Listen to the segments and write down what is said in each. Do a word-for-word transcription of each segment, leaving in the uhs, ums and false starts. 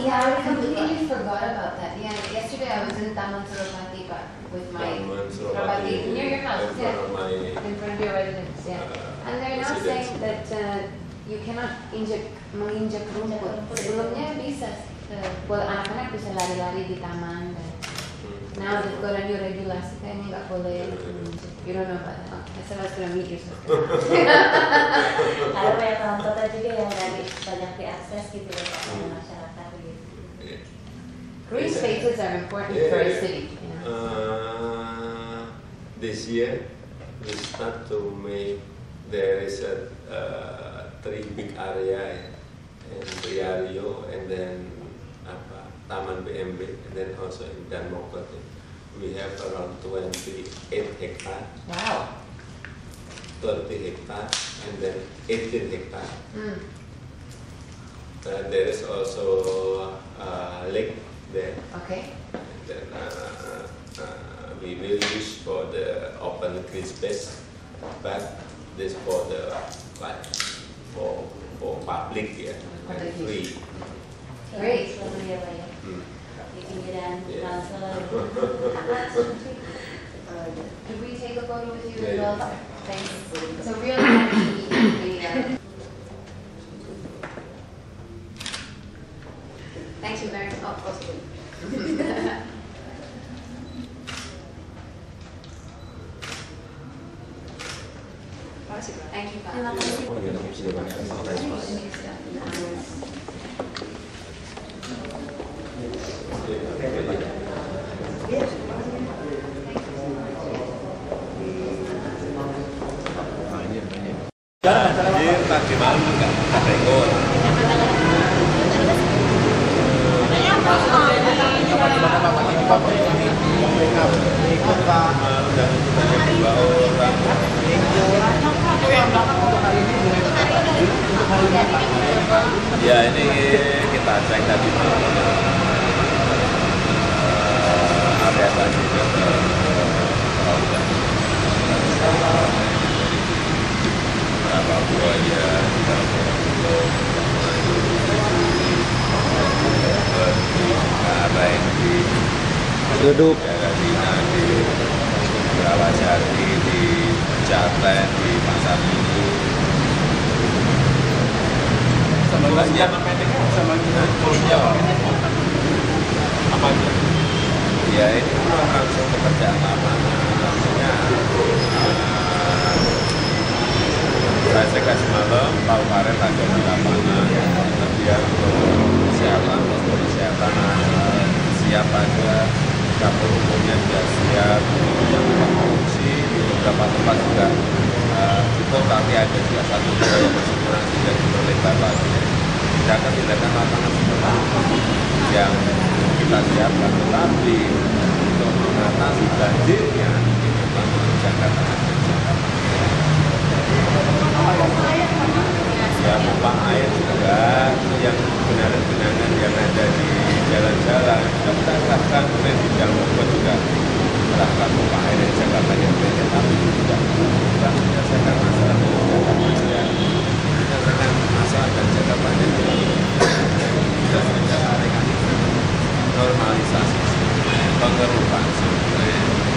Yeah, I completely forgot about that. Yeah, yesterday I was in Taman Suropati Park with my Taman Suropati near your house, in front yeah, of my, in front of your residence, yeah. uh, And they're now residence. saying that uh, you cannot injek menginjak rumput. Sebelumnya bisa, uh, boleh anak-anak bisa lari-lari di taman. Dan now they've got a new regulasi, kayaknya nggak boleh menginjak. You don't know about that? Okay, so I was gonna meet you. Ada banyak taman kota juga yang dari banyak diakses gitu ya Pak, oleh masyarakat gitu. Yeah. Green spaces are important Yeah, for a yeah. city. You know? Uh, this year we start to make there is a uh, three big area in Riario and then apa, Taman B M B and then also in Danmokot. We have around twenty-eight hectare, Wow. thirty hectare, and then eighteen hectare. Mm. Uh, there is also a lake there. Okay. And then uh, uh, we will use for the open green space, but this for the like for for public, yeah, and Public free. Great. Selalu ya Pak ya. Hmm. Di pinggiran Yeah. Tangsel. Could we take a photo with you Yeah, as well? yeah. Thanks. It's a real honor to meet you. Yeah. Thank you very much. Oh, possibly. Thank you, Pak. Terima kasih. Banjir tadi malam nggak ada ikut. Dan banyak dua orang. Ya ini kita cek tadi malam. Uh, ada banjir ke Paudan. Berapa buaya, ada yang di Duduk. Karantina di Rawajati, di Jaten, di Pasar Minggu. Sebenarnya sama kita apa aja? Ya ini langsung pekerjaan lapangan. Artinya saya cek semalam, Pak Karet ada di lapangan. Kemudian untuk kesehatan, untuk kesehatan siap ada, dapur umumnya sudah siap, yang tempat produksi di beberapa tempat juga uh, itu tapi ada juga satu dua yang masih kurang tidak diperlebar lagi. Tindakan-tindakan lapangan seperti yang kita siapkan, tetapi untuk mengatasi banjirnya ini memang Jakarta ada ya pompa air juga yang genangan-genangan yang ada di jalan-jalan sudah kita serahkan, kemudian di Danmokot juga serahkan pompa air yang jangka panjang, tapi itu tidak tidak menyelesaikan masalah dan jangka panjang, menyelesaikan masalah dan jangka panjang kita sudah sampaikan normalisasi sungai, pengerukan sungai,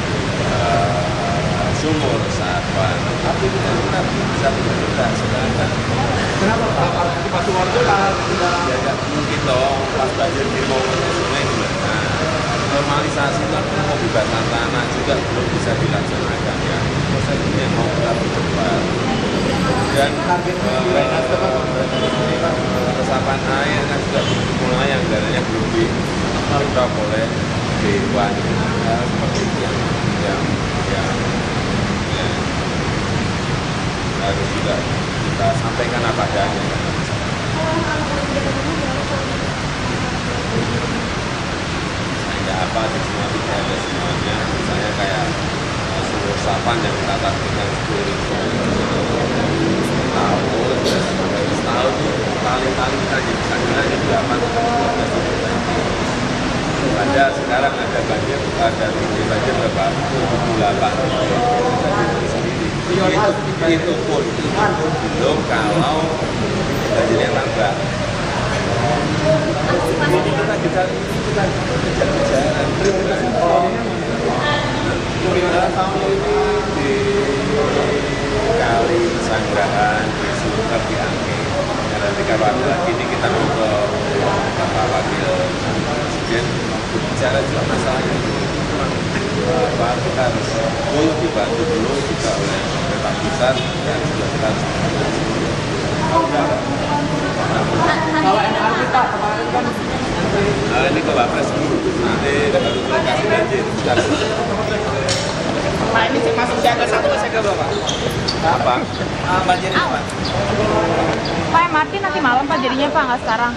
uh, sumur resapan, tapi benar-benar bisa benar-benar sekarang. Kenapa Pak? Di Pasuwarjo lah. Ya nggak mungkin dong, pas banjir di Mokonya sungai gimana? Normalisasi itu artinya pembebasan tanah juga belum bisa dilaksanakan ya. Prosesnya mau kita percepat. Dan uh, resapan air kan juga belum dimulai, yang dananya belum diketok oleh Dewan ya, seperti itu yang yang yang ya, harus juga kita sampaikan apa adanya. Saya apa sih semua tidak ada semuanya, misalnya kayak sumur resapan yang kita targetkan sepuluh ribu tahun, setahun itu kali-kali kita bisa bilangnya delapan sampai dua belas ribu lagi. Ada sekarang ada banjir, ada tinggi banjir berapa? delapan sendiri. Itu, itu pun itu pun belum kalau banjirnya tambah. kejar kejar-kejaran. Kita tahun ini di Kali Sanggrahan di Sunter di Angke. Ya, nanti kalau ada lagi ini kita mau ke Bapak Wakil Presiden bicara juga masalahnya apa kita harus dulu dibantu dulu juga oleh pemerintah pusat dan juga kita harus Kalau M R T Pak, kemarin kan nah, ini ke Wapres nanti baru lokasi banjir sekarang. Pak ini masuk siaga satu ke siaga berapa? Apa? Ah, banjir ini Pak. Pak M R T nanti malam Pak jadinya Pak, nggak sekarang.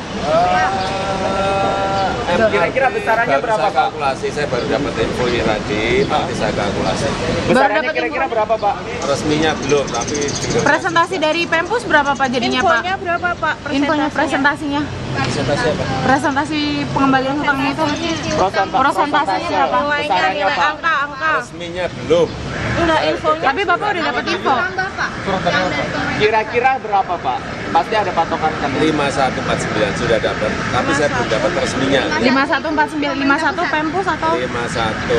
Uh, Kira-kira besarannya baru berapa saya Pak? kalkulasi, saya baru dapat info ini tadi, nanti saya kalkulasi. Besarannya dapat kira-kira info? berapa Pak? Resminya belum, tapi Presentasi dari Pempus berapa Pak jadinya Pak? Infonya berapa Pak? Infonya presentasinya. presentasi apa? Presentasi pengembalian hutangnya itu. Prosentase. Presentasinya berapa? Nilainya, Besarannya nilai Pak. angka, angka. Resminya belum. Enggak, infonya. Tapi Bapak udah dapat info. Bapak. Kira-kira berapa Pak? Pasti ada patokan kan? lima satu empat sembilan sudah dapat, tapi saya belum dapat resminya. lima satu empat sembilan lima satu Pempus atau lima satu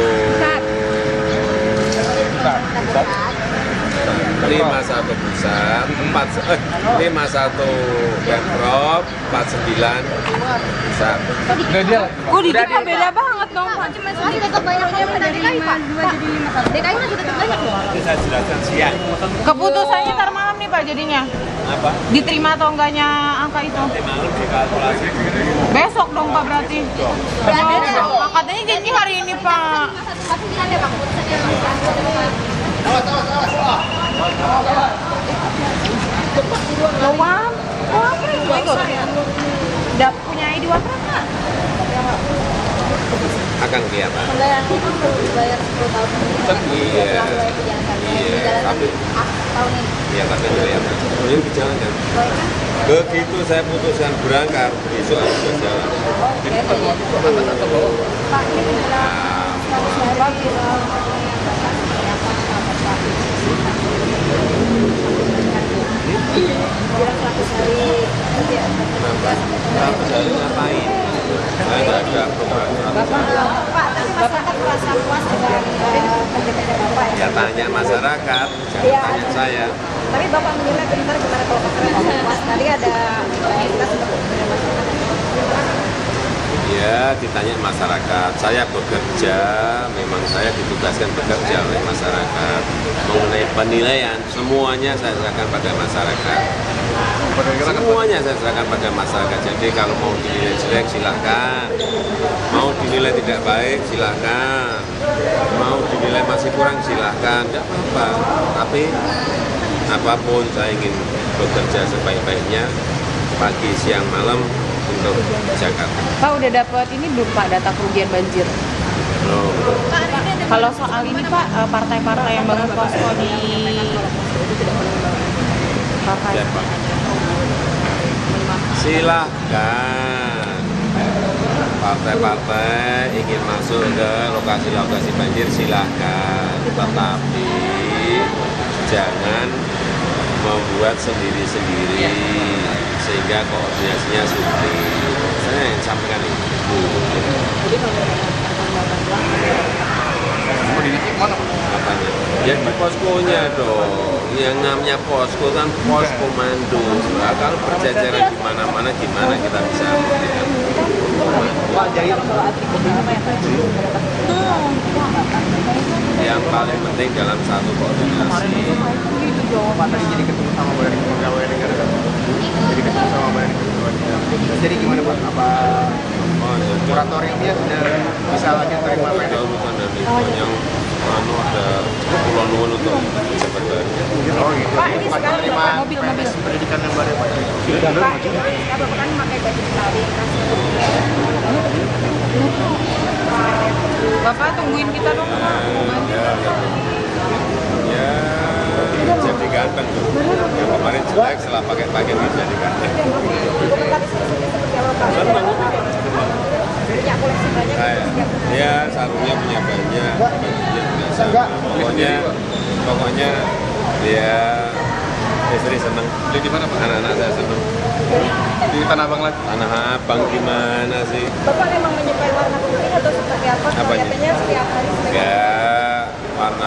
lima satu pusat, empat eh, lima satu Pemprov, empat sembilan pusat. Oh, di Dki beda banget dong Pak. Cuma sedikit kebanyakan dari lima dua jadi lima satu. D K I kan juga terbanyak loh. Ini saya jelaskan siang. Keputusannya ntar malam nih Pak jadinya. Apa? Diterima atau enggaknya angka itu? Nanti malam dikalkulasi. Besok dong Pak berarti. Besok. Oh, katanya janji hari ini Pak. Empat sembilan ya Pak keputusannya. Lawam, Wapres, udah punya I D Wapres nggak? Akan kelihatan. Pembayaran itu dibayar sepuluh tahun ini. Iya. Setelah dijalankan. Iya, Dijalankan tapi ah, tahun ini. iya tapi kelihatan. Oh, ini dijalankan. Begitu saya putuskan berangkat, besok harus sudah jalan. Oke, jadi Pak ini menjelang seratus hari menjelang seratus hari kerja. seratus hari ngapain? Saya nggak ada program seratus hari. Pak, tapi masyarakat merasa puas dengan eh, kerja-kerja Bapak ya? Ya tanya masyarakat, jangan Iya. tanya saya. Tapi Bapak menilai bentar gimana kalau masyarakat puas? Tadi ada eh, kita sempat dengan masyarakat. Ya ditanya masyarakat. Saya bekerja, memang saya ditugaskan bekerja oleh masyarakat. Mengenai penilaian, semuanya saya serahkan pada masyarakat. Semuanya saya serahkan pada masyarakat. Jadi kalau mau dinilai jelek silahkan, mau dinilai tidak baik silahkan, mau dinilai masih kurang silahkan, tidak apa-apa. Tapi apapun saya ingin bekerja sebaik-baiknya pagi, siang, malam untuk Jakarta. Pak udah dapat ini belum Pak data kerugian banjir? Loh, Kalau soal ini Pak, eh, partai-partai yang bangun posko di Bapak. siapa? Silahkan partai-partai ingin masuk ke lokasi-lokasi banjir silahkan, tetapi jangan membuat sendiri-sendiri sehingga koordinasinya sulit. Saya yang sampaikan itu. Apanya? Ya di poskonya dong. Yang namanya posko kan pos komando. Nah, kalau berjajaran di mana-mana gimana kita bisa memberikan Pak jadi yang paling penting dalam satu koordinasi. Pak tadi jadi ketemu sama Badan Kepegawaian Negara kan? Jadi ketemu sama Badan Kepegawaian Negara. Jadi gimana Pak? Apa Oh, ya, moratoriumnya sudah bisa lagi terima P N ada S? urusan dari yang anu ada pulau nuwun untuk pejabat baru. Oh gitu. Pak, ini Pak sekarang terima mobil, P N S mobil. pendidikan yang baru Pak. Pak, ini Bapak kan memakai baju Betawi. Bapak tungguin kita dong Pak. Ya, ya, ya jadi ganteng tuh. Yang kemarin jelek setelah pakai pakaian ini jadi ganteng. Senang. Punya koleksi banyak. Saya, ya sarungnya punya banyak, bajunya juga sama. Pokoknya, pokoknya dia istri seneng. Beli di mana Pak? Anak-anak saya seneng. Di Tanah Abang lagi. Tanah Abang gimana sih? Bapak memang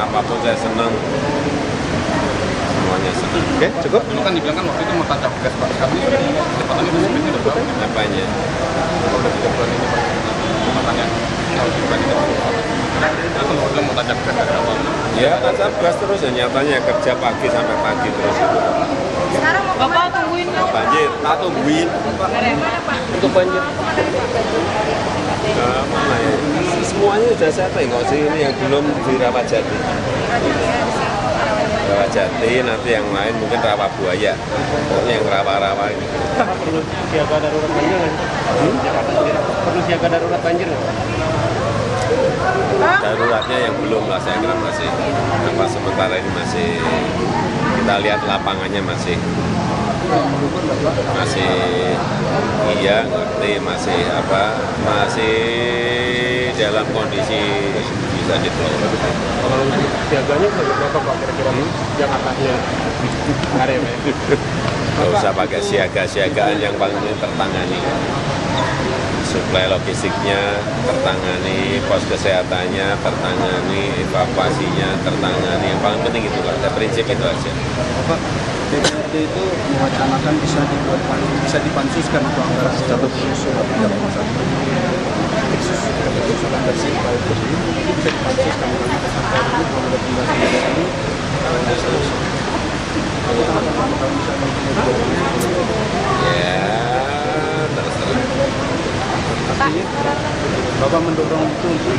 apapun saya senang. Semuanya senang. Oke, cukup. Dulu kan dibilang kan waktu itu mau tancap gas Pak. Sekarang ini kecepatannya udah seperti itu berapa? Apanya? Udah tiga bulan ini Pak. Kecepatannya kalau bulan ini Pak. Kalau bilang mau tancap gas dari awal. Ya tancap gas terus ya, nyatanya kerja pagi sampai pagi terus itu. Sekarang mau Bapak tungguin dong. Banjir, tak tungguin. dari mana Pak? Untuk banjir. Nah, mana ya? Semuanya sudah saya tengok sih, ini yang belum di Rawajati. Rawajati, nanti yang lain mungkin rawa buaya. Pokoknya yang rawa-rawa ini. Perlu siaga darurat banjir nggak? Hmm? Jakarta sendiri. Perlu siaga darurat banjir nggak? Daruratnya yang belum lah, saya kira masih apa sementara ini masih kita lihat lapangannya masih masih iya ngerti masih apa masih dalam kondisi bisa dikelola. Kalau untuk siaganya berapa Pak kira-kira? Yang atasnya nggak ada ya Pak? Nggak usah pakai siaga-siagaan, yang paling penting tertangani. Suplai logistiknya tertangani, pos kesehatannya tertangani, evakuasinya tertangani. Yang paling penting itu Pak, ada prinsip itu aja. Pak, D P R D itu mewacanakan bisa dibuat bisa dipansuskan untuk anggaran secara khusus tidak masalah. Khusus usulan dari sini Pak itu bisa dipansuskan karena sampai ini kalau ada pembahasan dari sini kalau bisa Ya, terserah. artinya Bapak mendorong itu untuk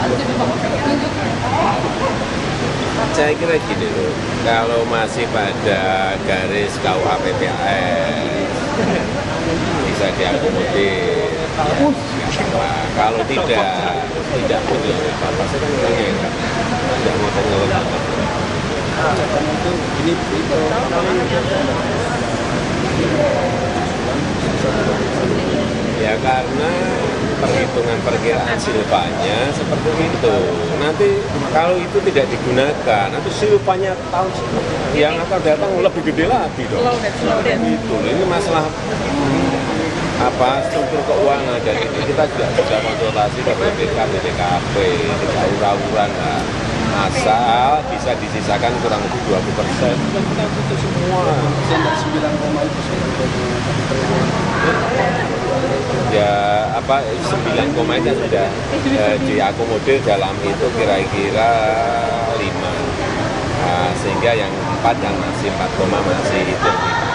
Saya kira gini loh, kalau masih pada garis K U H P P A S bisa diakomodir. Kalau tidak, tidak punya apa-apa. Saya kan orangnya ya, tidak mau tenggelam. karena itu ini itu Ya karena perhitungan perkiraan silvanya seperti itu. Nanti kalau itu tidak digunakan, nanti silvanya tahun yang akan datang lebih gede lagi dong. Itu ini masalah apa struktur keuangan, dan ini kita juga sudah konsultasi ke B P K, B P K P, tidak ura-uran lah. Asal bisa disisakan kurang lebih dua puluh persen, kita butuh semua. dari sembilan koma itu Ya apa sembilan koma itu sudah eh, diakomodir dalam itu kira-kira lima, nah, sehingga yang empat yang masih empat koma masih itu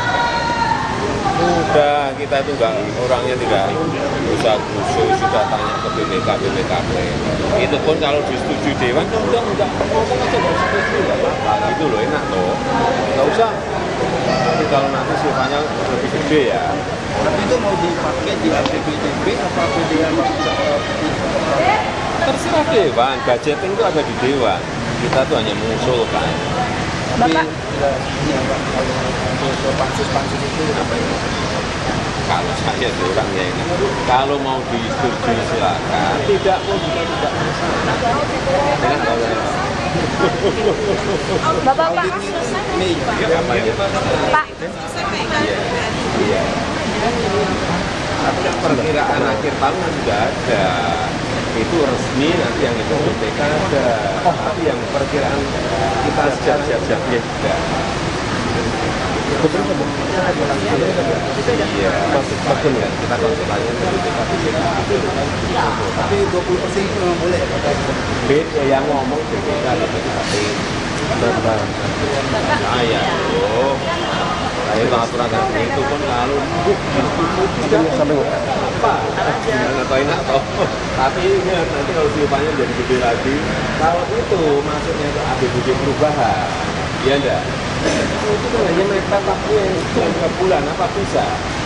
udah kita itu enggak, orangnya tidak usah khusus, sudah tanya ke B P K, B P K P itu pun kalau disetujui Dewan kan udah enggak ngomong aja, enggak usah setuju, enggak apa-apa gitu loh, enak loh, enggak usah. Tapi kalau nanti sifatnya lebih gede ya tapi itu mau dipakai di A P B D B apa A P B D B? terserah Dewan, budgeting itu ada di Dewan, kita tuh hanya mengusulkan. Tapi ini apa kalau pansus-pansus itu apa itu? Kalau saya sih orangnya ini, kalau mau disetujui silakan, tidak pun juga tidak masalah. Dengan kalau Bapak Pak. Ini apa ya? Pak. Iya, iya. Tapi kan perkiraan akhir tahun kan sudah ada. Itu resmi, nanti yang itu B P K ada. Tapi yang perkiraan kita siap siap siap ya. Iya, maksud maksud kan kita konsultasi ke B P K, B P K. tapi dua puluh persen itu memang boleh ya? Beda yang ngomong B P K, B P K. Benar. Ya ya, loh. Saya aturan itu pun lalu sampai apa? Jangan tahu enak toh. Tapi ingat nanti kalau silvanya jadi gede lagi, kalau itu masuknya ke A P B D perubahan, ya enggak? Itu kan hanya mepet waktu yang tiga bulan, apa bisa?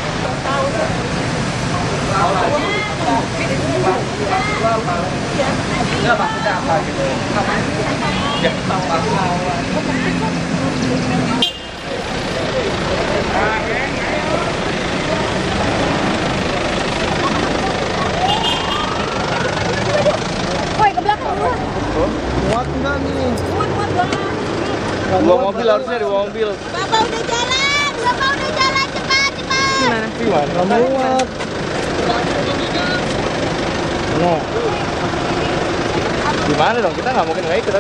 Enggak maksudnya apa gitu? Ya, Woi, ke belakang dulu. muat enggak nih? Muat, muat banget. Dua mobil harusnya dua mobil. Bapak udah jalan. Bapak udah jalan. Cepat, cepat. Gimana? Gimana? Muat. Gimana dong? Kita nggak mungkin nggak ikut.